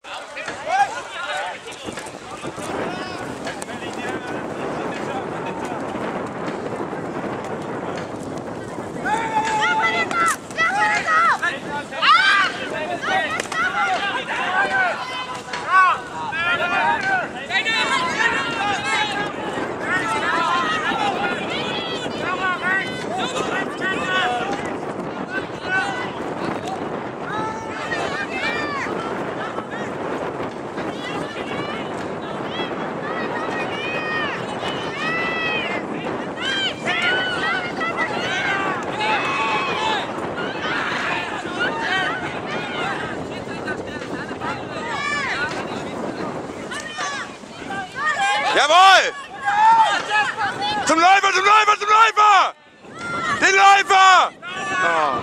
Jawohl! Zum Läufer, zum Läufer, zum Läufer! Den Läufer! Oh.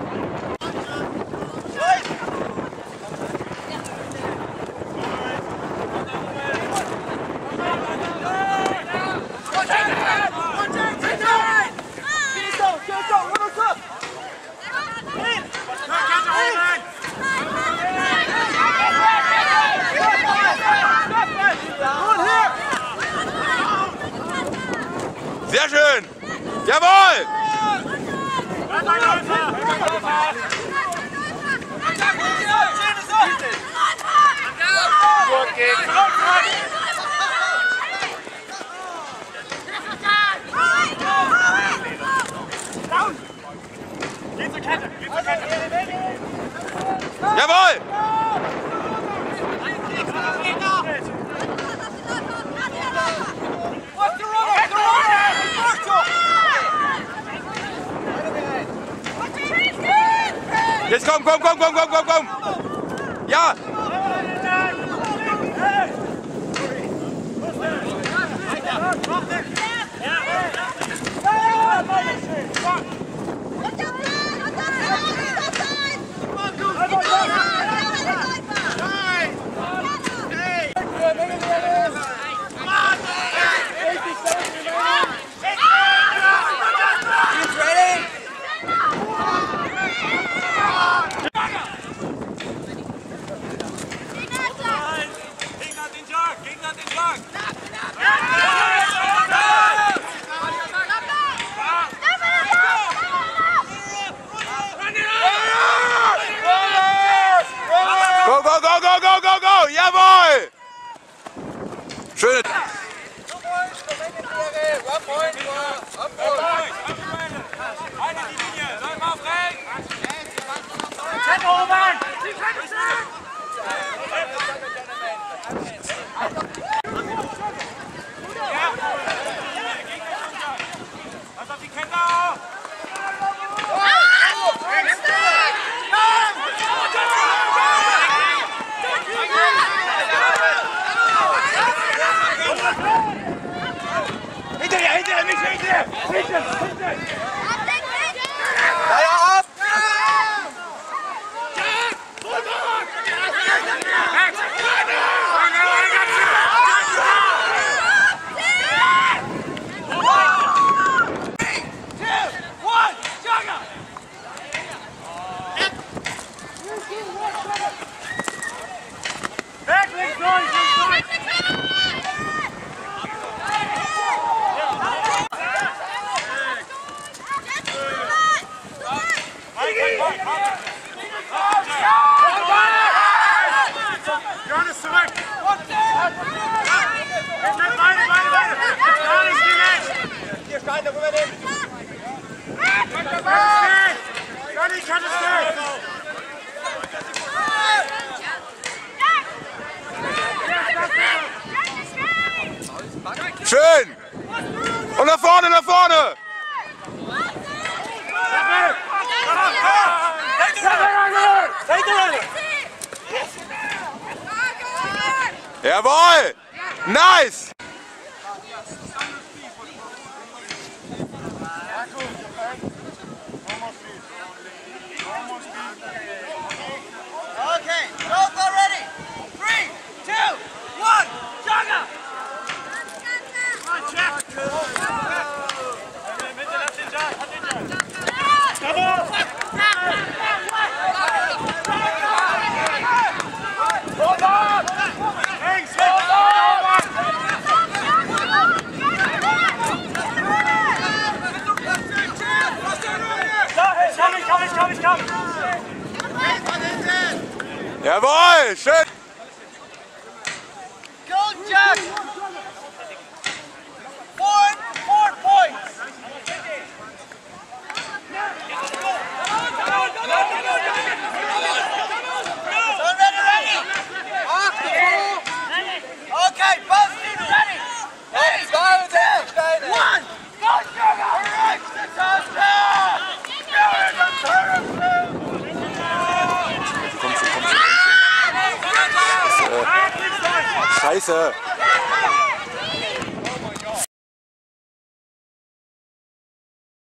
Sehr schön! Jawohl! Jawohl! Jetzt komm! Ja! Go! Jawohl! Schön. Johannes zurück! Gar nicht gelenkt! Hier Stein darüber nehmen! Johnny kann es nicht! Schön! Und nach vorne, nach vorne! Jawohl! Nice! Okay, both are ready. 3, 2, 1, Jugger! Hold on! Jawohl, schön. Go, Jack! 4 points! Sonnenwende ready! Okay, both teams ready! Ready, 2, 1! Go, Jugger! Alright, Setanta! Scheiße.